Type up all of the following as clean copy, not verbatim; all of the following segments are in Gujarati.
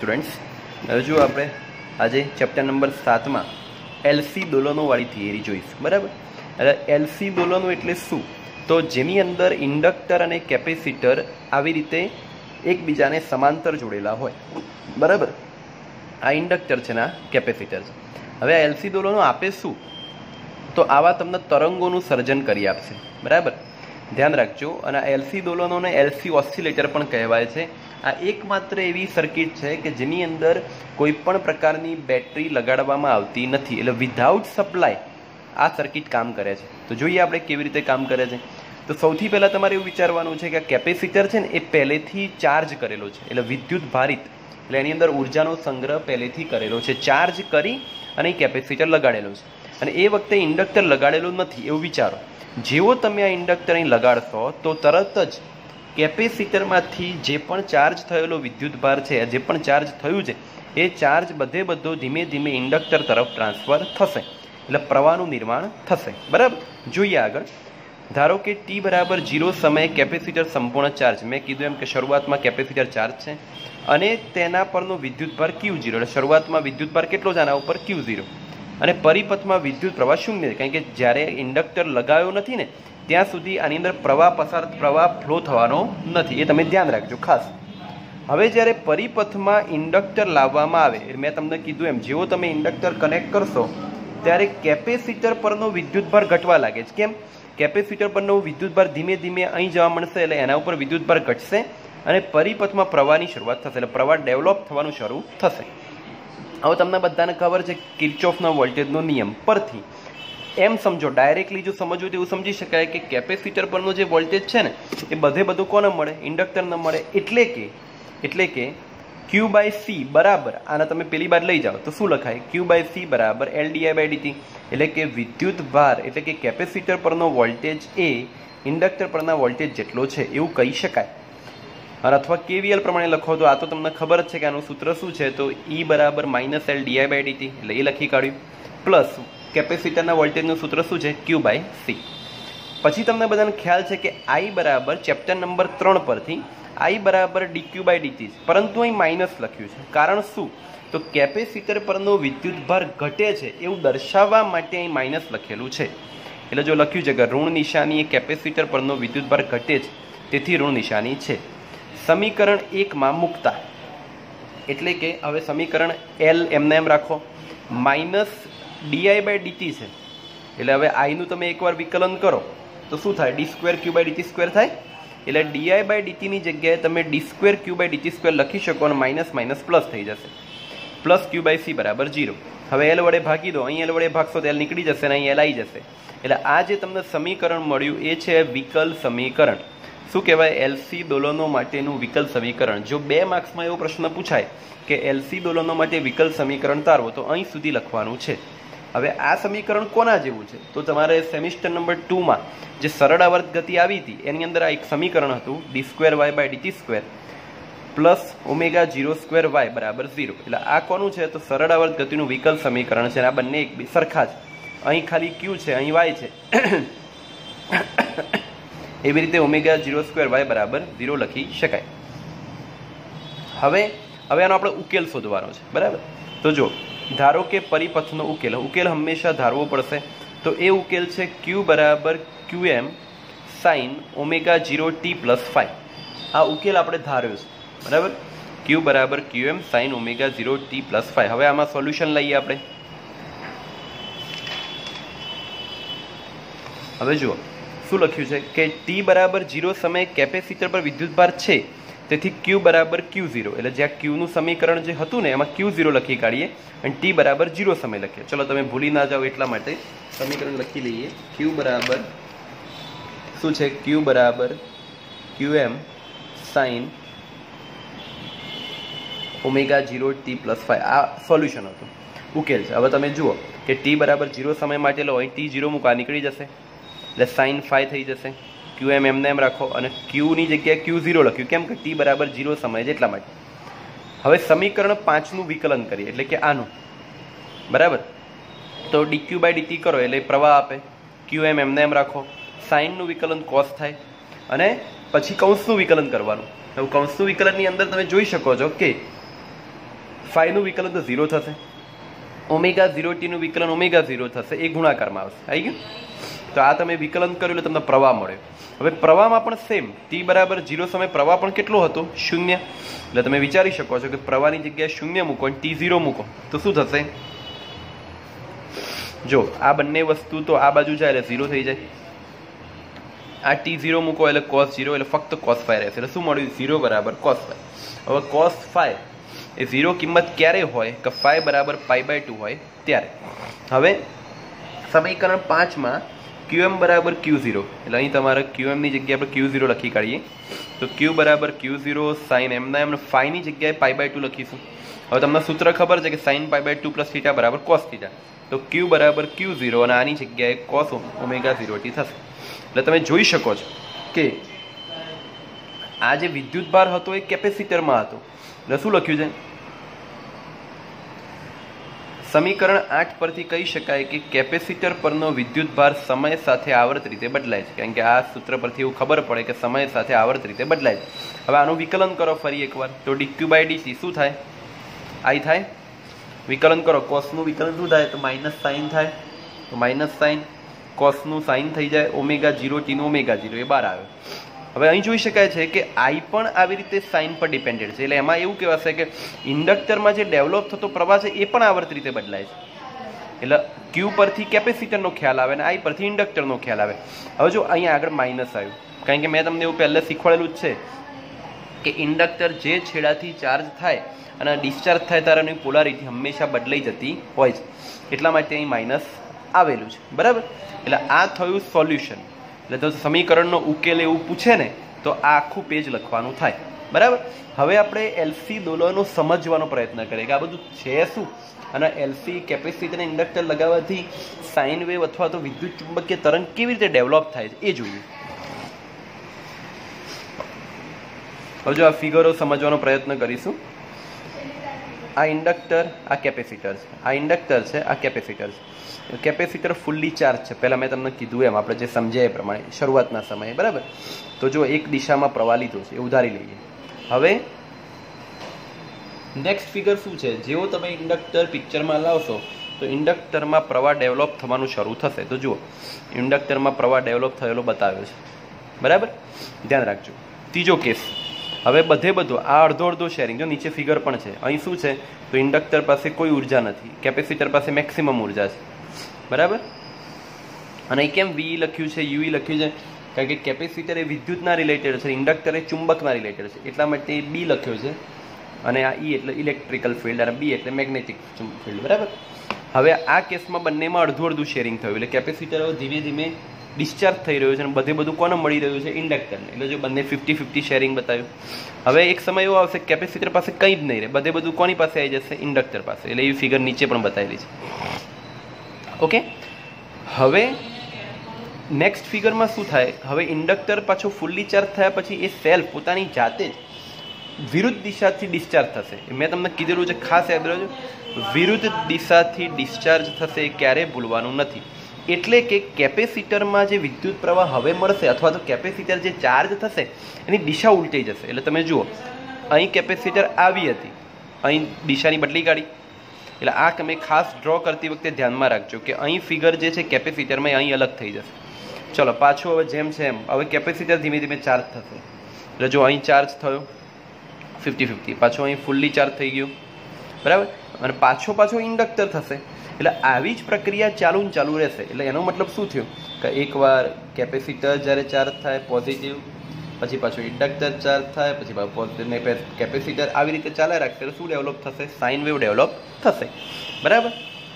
સ્ટુડન્ટ્સ હજુ આપણે આજે ચેપ્ટર નંબર 7 માં એલસી દોલનો વાળી થિયરી જોઈશું. બરાબર. એટલે એલસી દોલનો એટલે શું? તો જેની અંદર ઇન્ડક્ટર અને કેપેસિટર આવી રીતે એકબીજાને સમાંતર જોડેલા હોય. બરાબર. આ ઇન્ડક્ટર છે ને આ કેપેસિટર છે. હવે આ એલસી દોલનો આપે શું? તો આવા તમને તરંગોનું સર્જન કરી આપશે. બરાબર, ધ્યાન રાખજો. અને આ એલસી દોલનોને એલસી ઓસિલેટર પણ કહેવાય છે. આ એકમાત્ર એવી સર્કિટ છે કે જેની અંદર કોઈ પણ પ્રકારની બેટરી લગાડવામાં આવતી નથી. એટલે વિધાઉટ સપ્લાય આ સર્કિટ કામ કરે છે. તો જોઈએ આપણે કેવી રીતે કામ કરે છે. તો સૌથી પહેલાં તમારે એવું વિચારવાનું છે કે આ કેપેસિટર છે ને એ પહેલેથી ચાર્જ કરેલો છે, એટલે વિદ્યુત ભારિત, એટલે એની અંદર ઉર્જાનો સંગ્રહ પહેલેથી કરેલો છે. ચાર્જ કરી અને કેપેસિટર લગાડેલો છે. અને એ વખતે ઇન્ડક્ટર લગાડેલું નથી એવું વિચારો. જેવો તમે આ ઇન્ડક્ટર અહીં લગાડશો તો તરત જ કેપેસિટરમાંથી જે પણ ચાર્જ થયેલો વિદ્યુતભાર છે, જે પણ ચાર્જ થયું છે, એ ચાર્જ બધો ધીમે ધીમે ઇન્ડક્ટર તરફ ટ્રાન્સફર થશે. એટલે પ્રવાહનું નિર્માણ થશે. બરાબર. જોઈએ આગળ. ધારો કે t બરાબર 0 સમયે કેપેસિટર સંપૂર્ણ ચાર્જ, મેં કીધું એમ કે શરૂઆતમાં કેપેસિટર ચાર્જ છે અને તેના પરનો વિદ્યુતભાર Q0. એટલે શરૂઆતમાં વિદ્યુતભાર કેટલો છે આના ઉપર? Q0. અને પરિપથમાં વિદ્યુત પ્રવાહ શૂન્ય છે, કારણ કે જ્યારે ઇન્ડક્ટર લગાવ્યો નથી ને ત્યાં સુધી આની અંદર પ્રવાહ ફ્લો થવાનો નથી. એ તમે ધ્યાન રાખજો ખાસ. હવે જ્યારે પરિપથમાં ઇન્ડક્ટર લાવવામાં આવે, મેં તમને કીધું એમ, જેવો તમે ઇન્ડક્ટર કનેક્ટ કરશો ત્યારે કેપેસિટર પરનો વિદ્યુતભાર ઘટવા લાગે છે. કેમ? કેપેસિટર પરનો વિદ્યુતભાર ધીમે ધીમે અહીં જવા મળશે, એટલે એના ઉપર વિદ્યુતભાર ઘટશે અને પરિપથમાં પ્રવાહની શરૂઆત થશે. એટલે પ્રવાહ ડેવલપ થવાનું શરૂ થશે. હવે તમને બધાને ખબર છે કિર્ચોફના વોલ્ટેજનો નિયમ પરથી એમ સમજો, ડાયરેક્ટલી જો સમજવું તો એવું સમજી શકાય કે કેપેસિટર પરનો જે વોલ્ટેજ છે ને એ બધું કોને મળે? ઇન્ડક્ટરને મળે. એટલે કે Q/C બરાબર, આને તમે પેલી બાદ લઈ જાઓ તો શું લખાય? Q/C બરાબર LdI/dt. એટલે કે વિદ્યુત ભાર એટલે કે કેપેસિટર પરનો વોલ્ટેજ એ ઇન્ડક્ટર પરના વોલ્ટેજ જેટલો છે એવું કહી શકાય. અને અથવા KVL પ્રમાણે લખો તો આ તો તમને ખબર જ છે કે આનું સૂત્ર શું છે. તો E બરાબર -LdI/dt, એટલે એ લખી કાઢ્યું, પ્લસ કેપેસિટરના વોલ્ટેજનું સૂત્ર શું છે? Q/C. પછી તમને બધાને ખ્યાલ છે કે I બરાબર ચેપ્ટર નંબર 3 પરથી I બરાબર dQ/dt, પરંતુ અહીં માઇનસ લખ્યું છે. કારણ શું? તો કેપેસિટર પરનો વિદ્યુતભાર ઘટે છે એવું દર્શાવવા માટે અહીં માઇનસ લખેલું છે. એટલે જો લખ્યું છે કે ઋણ નિશાની એ કેપેસિટર પરનો વિદ્યુતભાર ઘટે છે, તેથી ઋણ નિશાની છે. સમીકરણ 1 માં મૂકતા, એટલે કે હવે સમીકરણ L એમને એમ રાખો, -dI/dt છે. એટલે હવે I નું તમે એકવાર વિકલન કરો તો શું થાય? d2Q/dt² થાય. એટલે dI/dt ની જગ્યાએ તમે d2Q/dt² લખી શકો અને માઇનસ પ્લસ થઈ જશે. પ્લસ Q/C બરાબર 0. હવે L વડે ભાગી દો, અહીં L વડે ભાગશો તો L નીકળી જશે અને અહીં L આવી જશે. એટલે આ જે તમને સમીકરણ મળ્યું એ છે વિકલ સમીકરણ. શું કહેવાય? એલસી દોલનો માટેનું વિકલ સમીકરણ. જો 2 માર્ક્સમાં એવો પ્રશ્ન પૂછાય કે એલસી દોલનો માટે વિકલ સમીકરણ તારવો, તો અહીં સુધી લખવાનું છે. હવે આ સમીકરણ કોના જેવું છે? તો તમારે સેમિસ્ટર નંબર 2 માં જે સરળ આવર્ત ગતિ આવી હતી એની અંદર આ એક સમીકરણ હતું, d2y/dt² પ્લસ ω02y બરાબર 0. એટલે આ કોનું છે? તો સરળ આવર્ત ગતિનું વિકલ સમીકરણ છે. આ બંને એક સરખા છે. અહીં ખાલી Q છે, અહીં Y છે. એવી રીતે ω02y બરાબર 0 લખી શકાય. હવે આનો આપણે ઉકેલ શોધવાનો છે. બરાબર. તો જો ધારો કે પરિપથનો ઉકેલ હંમેશા ધારવો પડશે. તો એ ઉકેલ છે Q બરાબર Qm sin ω0t + 5. આ ઉકેલ આપણે ધાર્યો છે. બરાબર. Q બરાબર Qm sin ω0t + 5. હવે આમાં સોલ્યુશન લઈએ આપણે. હવે જુઓ શું લખ્યું છે કે t બરાબર 0 સમયે કેપેસિટર પર વિદ્યુતભાર છે, તેથી Q બરાબર Q0. એટલે જ્યાં Q નું સમીકરણ જે હતું ને એમાં Q0 લખી કાઢીએ અને t બરાબર 0 સમય લખીએ. ચલો તમે ભૂલી ના જાઓ એટલા માટે સમીકરણ લખી લઈએ. Q બરાબર શું છે? Q બરાબર Qm sin ω0t + 5. આ સોલ્યુશન હતું, ઉકેલ છે. હવે તમે જુઓ કે t બરાબર 0 સમય માટે લો, અહીં t0 મૂકા નીકળી જશે, એટલે sin 5 થઈ જશે. Qm એમને એમ રાખો અને Q ની જગ્યાએ Q0 લખ્યું. કેમ કે t બરાબર 0 સમય એટલા માટે. હવે સમીકરણ 5 નું વિકલન કરીએ, એટલે કે આનું. બરાબર. તો dQ/dt કરો એટલે પ્રવાહ આપે. Qm એમને એમ રાખો. sin નું વિકલન cos થાય અને પછી કૌંસનું વિકલન કરવાનું. હવે કૌંસનું વિકલનની અંદર તમે જોઈ શકો છો કે ફાઈનું વિકલન તો 0 થશે, ઓમેગા 0t નું વિકલન ઓમેગા 0 થશે, એ ગુણાકારમાં આવશે. આવી ગયું? તો આ તમે વિકલન કર્યું એટલે તમને પ્રવાહ મળ્યો. હવે પ્રવાહમાં પણ સેમ t બરાબર 0 સમય પ્રવાહ પણ કેટલો હતો? 0. એટલે તમે વિચારી શકો છો કે પ્રવાહની જગ્યાએ 0 મૂકો અને t 0 મૂકો તો શું થશે? જો આ બંને વસ્તુ તો આ બાજુ જાય એટલે 0 થઈ જાય, આ t 0 મૂકો એટલે cos 0 એટલે ફક્ત cos phi રહેશે. એટલે શું મળ્યું? 0 બરાબર cos phi. હવે cos phi એ 0 કિંમત ક્યારે હોય કે phi બરાબર π/2 હોય ત્યારે. હવે સમીકરણ 5 માં qm બરાબર q0, એટલે અહીં તમારે qm ની જગ્યાએ આપણે q0 લખી કાઢીએ તો q બરાબર q0 sin m ના એમને phi ની જગ્યાએ π/2 લખીશું. હવે તમને સૂત્ર ખબર છે કે sin π/2 પ્લસ θ બરાબર cos θ, તો q બરાબર q0 અને આની જગ્યાએ cos ઓમેગા 0t થશે. એટલે તમે જોઈ શકો છો કે આ જે વિદ્યુત ભાર હતો એ કેપેસિટરમાં હતો. એટલે શું લખ્યું છે? સમીકરણ 8 પરથી કહી શકાય કે કેપેસિટર પરનો વિદ્યુત ભાર સમય સાથે આવર્ત રીતે બદલાય છે. કારણ કે આ સૂત્ર પરથી એવું ખબર પડે કે સમય સાથે આવર્ત રીતે બદલાય છે. હવે આનું વિકલન કરો ફરી એકવાર તો dq/dt શું થાય? I થાય. વિકલન કરો, કોસનું વિકલન શું થાય? તો માઇનસ સાઇન થાય, તો માઇનસ સાઇન, કોસનું સાઇન થઈ જાય, ઓમેગા 0t નું ઓમેગા 0 એ બહાર આવે. હવે અહીં જોઈ શકાય છે કે I પણ આવી રીતે સાઇન પર ડિપેન્ડેડ છે. એટલે એમાં એવું કહેવાશે કે ઇન્ડક્ટરમાં જે ડેવલપ થતો પ્રવાહ છે એ પણ આવર્ત રીતે બદલાય છે. એટલે Q પરથી કેપેસિટરનો ખ્યાલ આવે અને I પરથી ઇન્ડક્ટરનો ખ્યાલ આવે. હવે જો અહીંયા આગળ માઇનસ આવ્યું, કારણ કે મેં તમને એવું પહેલાં શીખવાડેલું જ છે કે ઇન્ડક્ટર જે છેડાથી ચાર્જ થાય અને ડિસ્ચાર્જ થાય ત્યારે પોલારિટી હંમેશા બદલાઈ જતી હોય છે. એટલા માટે અહીં માઇનસ આવેલું છે. બરાબર? એટલે આ થયું સોલ્યુશન. એટલે તો સમીકરણનો ઉકેલ એવું પૂછે ને તો આ આખું પેજ લખવાનું થાય. બરાબર? હવે આપણે એલસી દોલનો સમજવાનો પ્રયત્ન કરીએ કે આ બધું છે શું, અને એલસી કેપેસિટર અને ઇન્ડક્ટર લગાવવાથી સાઇન વેવ અથવા તો વિદ્યુત ચુંબકીય તરંગ કેવી રીતે ડેવલપ થાય છે એ જોઈએ. હવે જો આ ફિગરો સમજવાનો પ્રયત્ન કરીશું. આ ઇન્ડક્ટર, આ કેપેસિટર છે, આ ઇન્ડક્ટર છે, આ કેપેસિટર છે. કેપેસિટર ફૂલ્લી ચાર્જ છે, પહેલાં મેં તમને કીધું એમ, આપણે જે સમજ્યા એ પ્રમાણે શરૂઆતના સમયે. બરાબર? તો જો એક દિશામાં પ્રવાહ લીધો છે એ ઉધારી લઈએ. હવે નેક્સ્ટ ફિગર શું છે? જેવો તમે ઇન્ડક્ટર પિક્ચરમાં લાવશો તો ઇન્ડક્ટરમાં પ્રવાહ ડેવલપ થવાનું શરૂ થશે. તો જુઓ, ઇન્ડક્ટરમાં પ્રવાહ ડેવલપ થયેલો બતાવ્યો છે. બરાબર? ધ્યાન રાખજો. ત્રીજો કેસ, હવે બધું આ અડધો શેરિંગ, જો નીચે ફિગર પણ છે. અહીં શું છે? તો ઇન્ડક્ટર પાસે કોઈ ઉર્જા નથી, કેપેસિટર પાસે મેક્સિમમ ઉર્જા છે. બરાબર? અને અહીં કેમ વી લખ્યું છે, યુ લખ્યું છે? કારણ કે કેપેસિટર એ વિદ્યુતના રિલેટેડ છે, ઇન્ડક્ટર એ ચુંબકના રિલેટેડ છે. એટલા માટે બી લખ્યો છે. અને આ ઈ એટલે ઇલેક્ટ્રિકલ ફિલ્ડ અને બી એટલે મેગ્નેટિક ફિલ્ડ. બરાબર? હવે આ કેસમાં બંનેમાં અડધું શેરિંગ થયું. એટલે કેપેસિટર ધીમે ધીમે ડિસ્ચાર્જ થઈ રહ્યું છે અને બધું કોને મળી રહ્યું છે? ઇન્ડક્ટરને. એટલે જો બંને 50-50 શેરિંગ બતાવ્યું. હવે એક સમય એવો આવશે કેપેસિટર પાસે કંઈ જ નહીં રહે, બધું કોની પાસે આવી જશે? ઇન્ડક્ટર પાસે. એટલે એ ફિગર નીચે પણ બતાવેલી છે. ઓકે? હવે નેક્સ્ટ ફિગરમાં શું થાય? હવે ઇન્ડક્ટર પાછો ફૂલ્લી ચાર્જ થયા પછી એ સેલ્ફ પોતાની જાતે જ વિરુદ્ધ દિશાથી ડિસ્ચાર્જ થશે. મેં તમને કીધેલું છે, ખાસ યાદ રાખજો, વિરુદ્ધ દિશાથી ડિસ્ચાર્જ થશે એ ક્યારેય ભૂલવાનું નથી. એટલે કે કેપેસિટરમાં જે વિદ્યુત પ્રવાહ હવે મળશે અથવા તો કેપેસિટર જે ચાર્જ થશે એની દિશા ઉલટાઈ જશે. એટલે તમે જુઓ, અહીં કેપેસિટર આવી હતી, અહીં દિશાની બદલી કાઢી. એટલે આ તમે ખાસ ડ્રો કરતી વખતે ધ્યાનમાં રાખજો કે અહીં ફિગર જે છે કેપેસિટરમાં અહીં અલગ થઈ જશે. ચલો પાછું હવે જેમ છે એમ, હવે કેપેસિટર ધીમે ધીમે ચાર્જ થશે. એટલે જો અહીં ચાર્જ થયો 50-50, પાછો અહીં ફૂલ્લી ચાર્જ થઈ ગયું. બરાબર? અને પાછો ઇન્ડક્ટર થશે. એટલે આવી જ પ્રક્રિયા ચાલુ રહેશે. એટલે એનો મતલબ શું થયો કે એકવાર કેપેસિટર જ્યારે ચાર્જ થાય પોઝિટિવ, પછી પાછું ઇન્ડક્ટર ચાર્જ થાય, પછી પોઝિટિવ કેપેસિટર, આવી રીતે ચાલ્યા રાખશે. એટલે શું ડેવલપ થશે? સાઇન વેવ ડેવલપ થશે. બરાબર?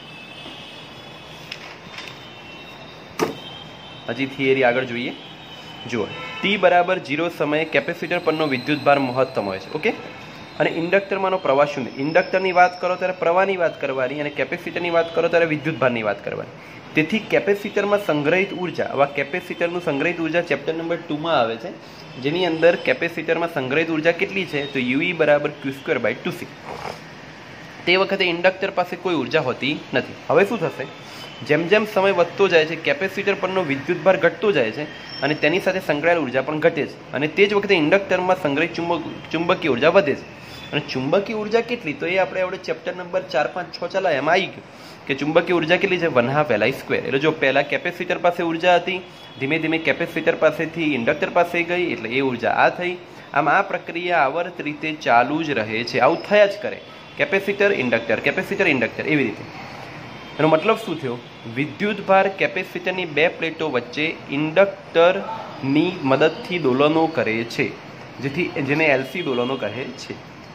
હજી થિયરી આગળ જોઈએ. જુઓ, t બરાબર 0 સમયે કેપેસિટર પરનો વિદ્યુત ભાર મહત્તમ હોય છે. ઓકે? અને ઇન્ડક્ટરમાંનો પ્રવાહ શૂન્ય. ઇન્ડક્ટરની વાત કરો ત્યારે પ્રવાહની વાત કરવાની, અને કેપેસિટરની વાત કરો ત્યારે વિદ્યુતભારની વાત કરવાની. તેથી કેપેસિટરમાં સંગ્રહિત ઉર્જા, આવા કેપેસિટરનું સંગ્રહિત ઉર્જા ચેપ્ટર નંબર 2 આવે છે, જેની અંદર કેપેસિટરમાં સંગ્રહિત ઉર્જા કેટલી છે? તો UE બરાબર Q²/2C. તે વખતે ઇન્ડક્ટર પાસે કોઈ ઉર્જા હોતી નથી. હવે શું થશે? જેમ જેમ સમય વધતો જાય છે કેપેસિટર પરનો વિદ્યુત ભાર ઘટતો જાય છે અને તેની સાથે સંકળાયેલ ઉર્જા પણ ઘટે છે, અને તે જ વખતે ઇન્ડક્ટરમાં સંગ્રહિત ચુંબકીય ઉર્જા વધે છે. અને ચુંબકીય ઉર્જા કેટલી, તો એ આપણે ચેપ્ટર નંબર 4, 5, 6 ચલાય એમાં આવી ગયું કે ચુંબકીય ઉર્જા કેટલી છે, 1/2 Li². એટલે જો પહેલા કેપેસિટર પાસે ઉર્જા હતી, ધીમે ધીમે કેપેસિટર પાસેથી ઇન્ડક્ટર પાસે ગઈ, એટલે એ ઉર્જા આ થઈ. આમ આ પ્રક્રિયા આવર્ત રીતે ચાલુ જ રહે છે, આવું થયા જ કરે, કેપેસિટર ઇન્ડક્ટર એવી રીતે. એનો મતલબ શું થયો, વિદ્યુતભાર કેપેસિટરની બે પ્લેટો વચ્ચે ઇન્ડક્ટરની મદદથી દોલનો કરે છે, જેને એલસી દોલનો કહે છે.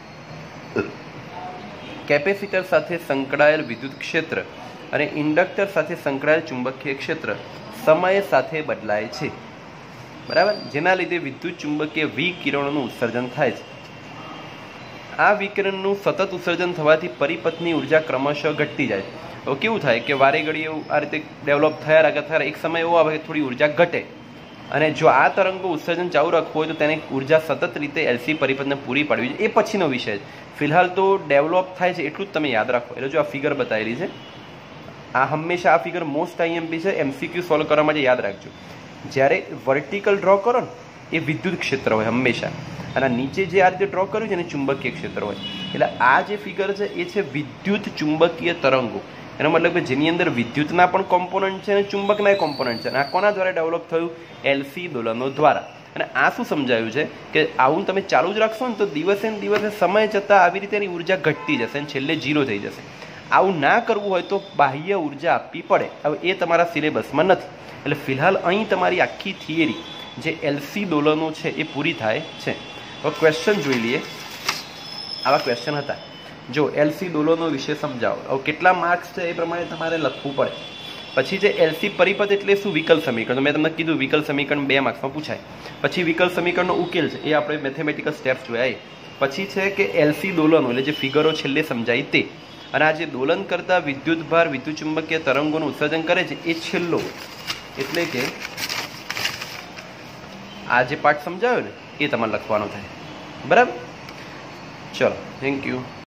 કેપેસિટર સાથે સંકળાયેલ વિદ્યુત ક્ષેત્ર અને ઇન્ડક્ટર સાથે સંકળાયેલ ચુંબકીય ક્ષેત્ર સમય સાથે બદલાય છે, બરાબર, જેના લીધે વિદ્યુત ચુંબકીય વિકિરણોનું ઉત્સર્જન થાય છે. આ વિકિરણનું સતત ઉત્સર્જન થવાથી પરિપથની ઉર્જા ક્રમશઃ ઘટતી જાય છે. તો કેવું થાય કે વારે ઘડી એવું આ રીતે ડેવલપ થયા રાખે, એક સમય એવો આવે કે થોડી ઉર્જા ઘટે, અને જો આ તરંગો ઉત્સર્જન ચાલુ રાખવું હોય તો તેને ઉર્જા સતત રીતે એલસી પરિપથને પૂરી પાડવી જોઈએ. એ પછીનો વિષય છે, ફિલહાલ તો ડેવલપ થાય છે એટલું જ તમે યાદ રાખો. એટલે જો આ ફિગર બતાવેલી છે, આ હંમેશા આ ફિગર મોસ્ટ આઈએમપી છે, એમસીક્યુ સોલ્વ કરવા માટે યાદ રાખજો. જ્યારે વર્ટિકલ ડ્રો કરો ને એ વિદ્યુત ક્ષેત્ર હોય હંમેશા, અને નીચે જે આ રીતે ડ્રો કર્યું છે એને ચુંબકીય ક્ષેત્ર હોય. એટલે આ જે ફિગર છે એ છે વિદ્યુત ચુંબકીય તરંગો. એનો મતલબ કે જેની અંદર વિદ્યુતના પણ કોમ્પોનન્ટ છે અને ચુંબકના કોમ્પોનન્ટ છે. અને આ કોના દ્વારા ડેવલપ થયું, એલસી દોલનો દ્વારા. અને આ શું સમજાયું છે કે આવું તમે ચાલુ જ રાખશો ને તો દિવસે ને દિવસે સમય જતાં આવી રીતે એની ઉર્જા ઘટતી જશે અને છેલ્લે 0 થઈ જશે. આવું ના કરવું હોય તો બાહ્ય ઉર્જા આપવી પડે. હવે એ તમારા સિલેબસમાં નથી, એટલે ફિલહાલ અહીં તમારી આખી થિયરી જે એલસી દોલનો છે એ પૂરી થાય છે. હવે ક્વેશ્ચન જોઈ લઈએ. આવા ક્વેશ્ચન હતા, જો એલસી દોલનો વિશે સમજાવો. હવે કેટલા માર્ક્સ છે એ પ્રમાણે તમારે લખવું પડે. પછી જે એલસી પરિપથ એટલે શું, વિકલ સમીકરણ. મેં તમને કીધું વિકલ સમીકરણ 2 માર્ક્સમાં પૂછાય. પછી વિકલ સમીકરણનો ઉકેલ છે એ આપણે મેથેમેટિકલ સ્ટેપ્સ જોયા. પછી છે કે એલસી દોલનો એટલે જે ફિગરો છેલ્લે સમજાય તે, અને આ જે દોલન કરતા વિદ્યુતભાર વિદ્યુતચુંબકીય તરંગોનું ઉત્સર્જન કરે છે એ છેલ્લો, એટલે કે આ જે પાઠ સમજાયો ને એ તમારે લખવાનો થાય, બરાબર. ચલો, થેન્ક યુ.